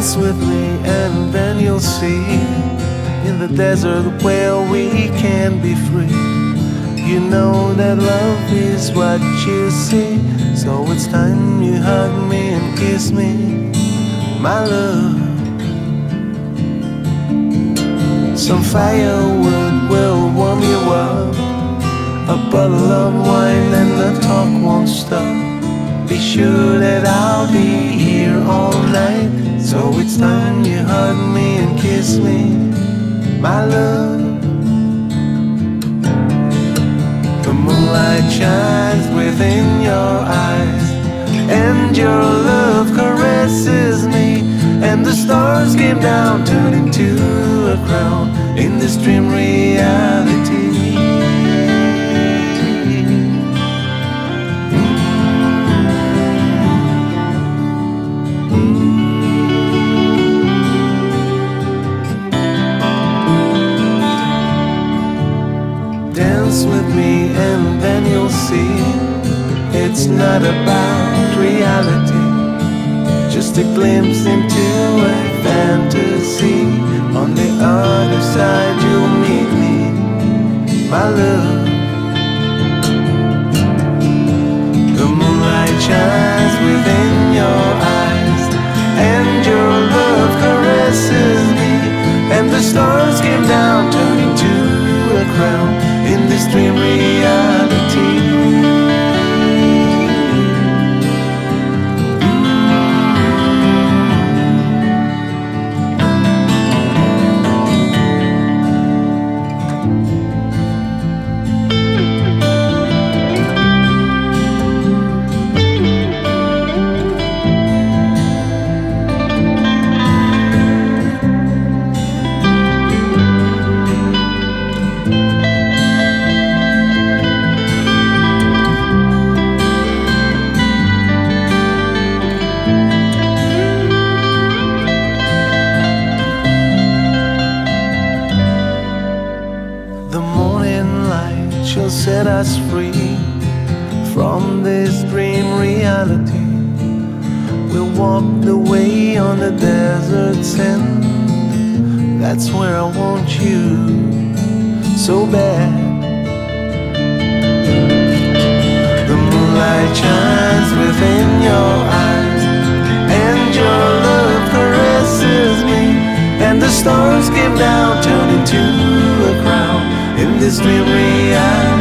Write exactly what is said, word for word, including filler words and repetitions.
Dance with me and then you'll see, in the desert where we can be free. You know that love is what you see, so it's time you hug me and kiss me, my love. Some firewood will warm you up, a bottle of wine and the talk won't stop. Be sure that I'll be here all night, so it's time you hug me and kiss me, my love. The moonlight shines within your eyes, and your love caresses me, and the stars came down, turned into a crown in this dream reality. Dance with me and then you'll see, it's not about reality, just a glimpse into a fantasy. On the other side you'll meet me, my love. The moonlight shines within your eyes, and your love caresses me, and the stars came down, turning to a crown in this dream reality. Set us free from this dream reality. We'll walk the way on the desert sand, that's where I want you so bad. The moonlight shines within your eyes, and your love caresses me, and the stars came down, turning to a crown in this dream reality.